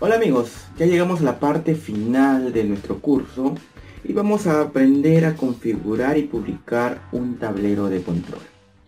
Hola amigos, ya llegamos a la parte final de nuestro curso y vamos a aprender a configurar y publicar un tablero de control.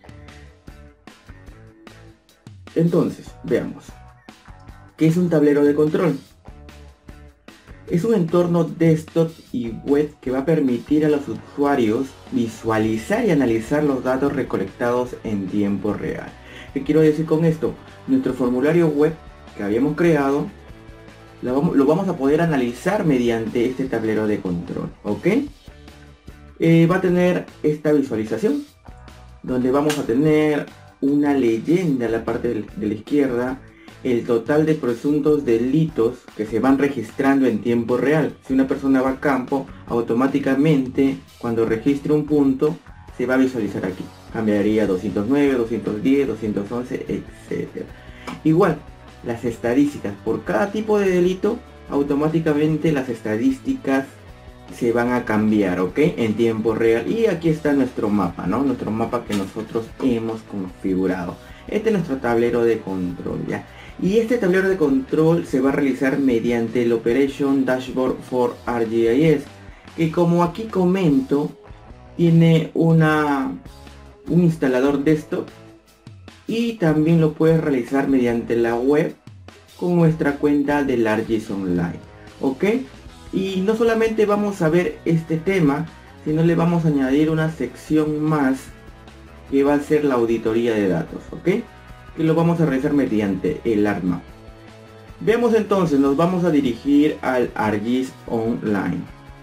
Entonces, veamos. ¿Qué es un tablero de control? Es un entorno desktop y web que va a permitir a los usuarios visualizar y analizar los datos recolectados en tiempo real. ¿Qué quiero decir con esto? Nuestro formulario web que habíamos creado lo vamos a poder analizar mediante este tablero de control, ¿ok? Va a tener esta visualización donde vamos a tener una leyenda en la parte de la izquierda, el total de presuntos delitos que se van registrando en tiempo real. Si una persona va a campo, automáticamente cuando registre un punto se va a visualizar aquí. Cambiaría 209, 210, 211, etc. Igual, las estadísticas por cada tipo de delito, automáticamente las estadísticas se van a cambiar, ¿ok? En tiempo real. Y aquí está nuestro mapa, ¿no? Nuestro mapa que nosotros hemos configurado. Este es nuestro tablero de control, ¿ya? Y este tablero de control se va a realizar mediante el Operation Dashboard for ArcGIS, que como aquí comento, tiene un instalador desktop y también lo puedes realizar mediante la web con nuestra cuenta de ArcGIS Online, ¿ok? Y no solamente vamos a ver este tema, sino le vamos a añadir una sección más que va a ser la auditoría de datos, ¿ok? Que lo vamos a realizar mediante el ArcMap. Veamos entonces, nos vamos a dirigir al ArcGIS Online.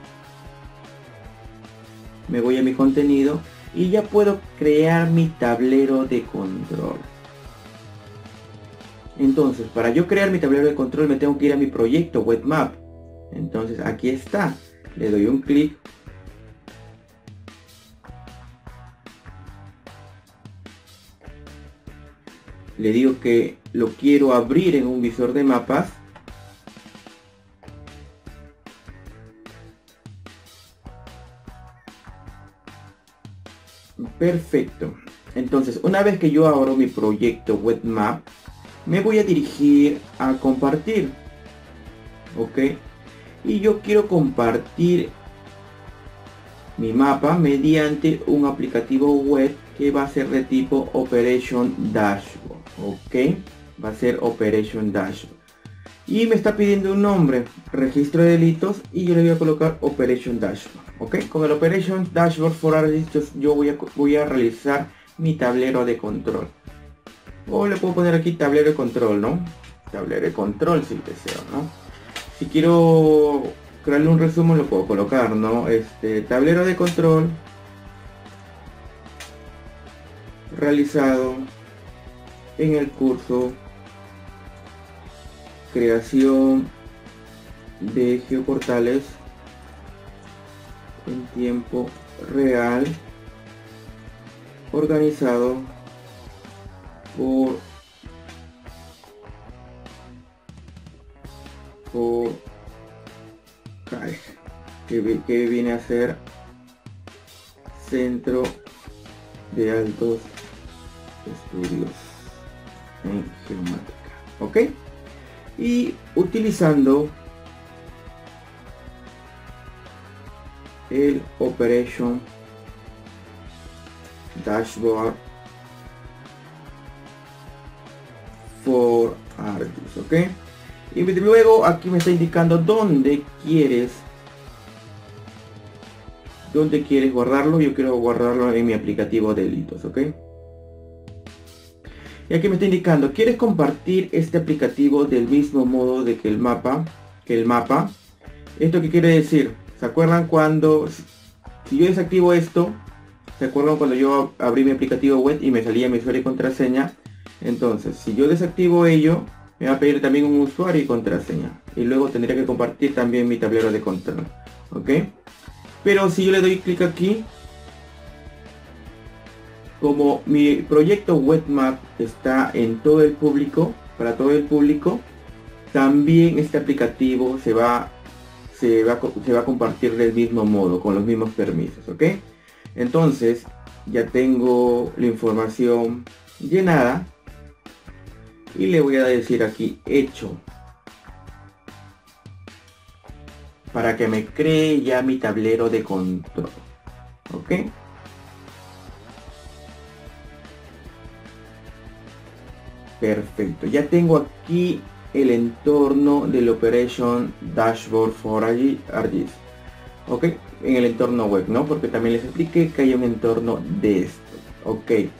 Me voy a mi contenido y ya puedo crear mi tablero de control. Entonces, para yo crear mi tablero de control me tengo que ir a mi proyecto WebMap. Entonces aquí está, le doy un clic, le digo que lo quiero abrir en un visor de mapas, perfecto. Entonces una vez que yo abro mi proyecto WebMap, me voy a dirigir a compartir, ok, y yo quiero compartir mi mapa mediante un aplicativo web que va a ser de tipo Operation Dashboard, ok, va a ser Operation Dashboard y me está pidiendo un nombre, registro de delitos, y yo le voy a colocar Operation Dashboard, ok. Con el Operation Dashboard for ArcGIS yo voy a realizar mi tablero de control, o le puedo poner aquí tablero de control, ¿no? Tablero de control si deseo, ¿no? Si quiero crearle un resumen lo puedo colocar, ¿no? Tablero de control realizado en el curso creación de geoportales en tiempo real organizado por CAE, que viene a ser Centro de Altos Estudios en Geomática, ¿ok? Y utilizando el Operation Dashboard for ArcGIS, ¿ok? Y luego aquí me está indicando dónde quieres guardarlo. Yo quiero guardarlo en mi aplicativo de delitos, ¿ok? Y aquí me está indicando, ¿quieres compartir este aplicativo del mismo modo de que el mapa? ¿Esto qué quiere decir? ¿Se acuerdan cuando, si yo desactivo esto, se acuerdan cuando yo abrí mi aplicativo web y me salía mi usuario y contraseña? Entonces, si yo desactivo ello, me va a pedir también un usuario y contraseña. Y luego tendría que compartir también mi tablero de control, ¿ok? Pero si yo le doy clic aquí, como mi proyecto WebMap está en todo el público, para todo el público, también este aplicativo se va a compartir del mismo modo, con los mismos permisos, ¿ok? Entonces, ya tengo la información llenada y le voy a decir aquí hecho. para que me cree ya mi tablero de control. ¿Ok? Perfecto, ya tengo aquí el entorno del Operation Dashboard for ArcGIS. Ok, en el entorno web, ¿no? Porque también les expliqué que hay un entorno de esto. Ok,